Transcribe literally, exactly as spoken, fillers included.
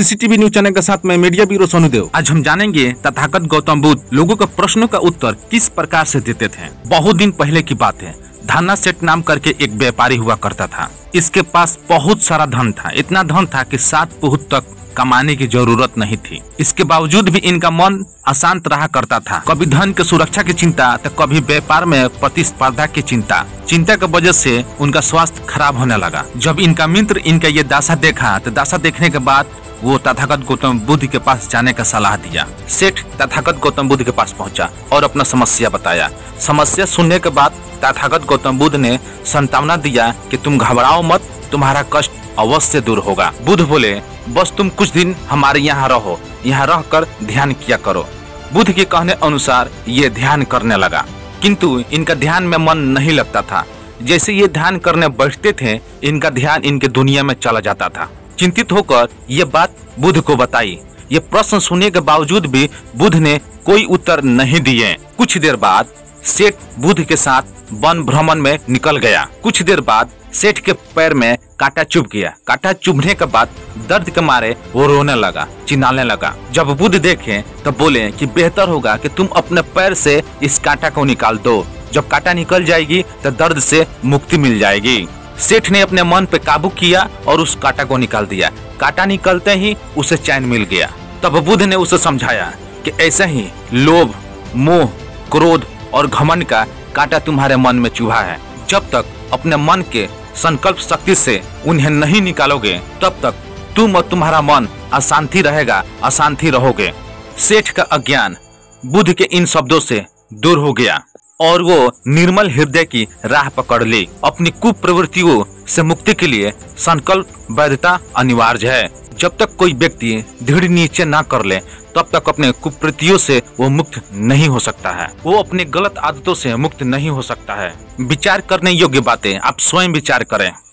CCTV news channel के साथ मैं मीडिया ब्यूरो सोनू देव। आज हम जानेंगे तथागत गौतम बुद्ध लोगों के प्रश्नों का उत्तर किस प्रकार से देते थे। बहुत दिन पहले की बात है। धाना सेठ नाम करके एक व्यापारी हुआ करता था। इसके पास बहुत सारा धन था। इतना धन था कि सात पुरुष तक कमाने की जरूरत नहीं थी। इसके बावजूद भी इनका मन अशांत रहा करता था। कभी धन की सुरक्षा की चिंता तो कभी व्यापार में प्रतिस्पर्धा की चिंता। चिंता की वजह से उनका स्वास्थ्य खराब होने लगा। जब इनका मित्र इनका ये दशा देखा तो दशा देखने के बाद वो तथागत गौतम बुद्ध के पास जाने का सलाह दिया। सेठ तथागत गौतम बुद्ध के पास पहुंचा और अपना समस्या बताया। समस्या सुनने के बाद तथागत गौतम बुद्ध ने सांत्वना दिया कि तुम घबराओ मत, तुम्हारा कष्ट अवश्य दूर होगा। बुद्ध बोले, बस तुम कुछ दिन हमारे यहाँ रहो, यहाँ रहकर ध्यान किया करो। बुद्ध के कहने अनुसार ये ध्यान करने लगा, किंतु इनका ध्यान में मन नहीं लगता था। जैसे ये ध्यान करने बैठते थे, इनका ध्यान इनके दुनिया में चला जाता था। चिंतित होकर ये बात बुद्ध को बताई। ये प्रश्न सुनने के बावजूद भी बुद्ध ने कोई उत्तर नहीं दिए। कुछ देर बाद सेठ बुद्ध के साथ वन भ्रमण में निकल गया। कुछ देर बाद सेठ के पैर में कांटा चुभ गया। कांटा चुभने के बाद दर्द के मारे वो रोने लगा, चिल्लाने लगा। जब बुद्ध देखे तो बोले कि बेहतर होगा कि तुम अपने पैर से इस कांटा को निकाल दो। जब कांटा निकल जाएगी तो दर्द से मुक्ति मिल जाएगी। सेठ ने अपने मन पे काबू किया और उस कांटा को निकाल दिया। कांटा निकलते ही उसे चैन मिल गया। तब बुद्ध ने उसे समझाया कि ऐसा ही लोभ, मोह, क्रोध और घमंड का कांटा तुम्हारे मन में चुभा है। जब तक अपने मन के संकल्प शक्ति से उन्हें नहीं निकालोगे, तब तक तुम और तुम्हारा मन अशांति रहेगा, अशांति रहोगे। सेठ का अज्ञान बुद्ध के इन शब्दों से दूर हो गया और वो निर्मल हृदय की राह पकड़ ली। अपनी कुप्रवृत्तियों से मुक्ति के लिए संकल्प वैधता अनिवार्य है। जब तक कोई व्यक्ति दृढ़ निश्चय न कर ले, तब तक अपने कुप्रवृत्तियों से वो मुक्त नहीं हो सकता है। वो अपने गलत आदतों से मुक्त नहीं हो सकता है। विचार करने योग्य बातें आप स्वयं विचार करें।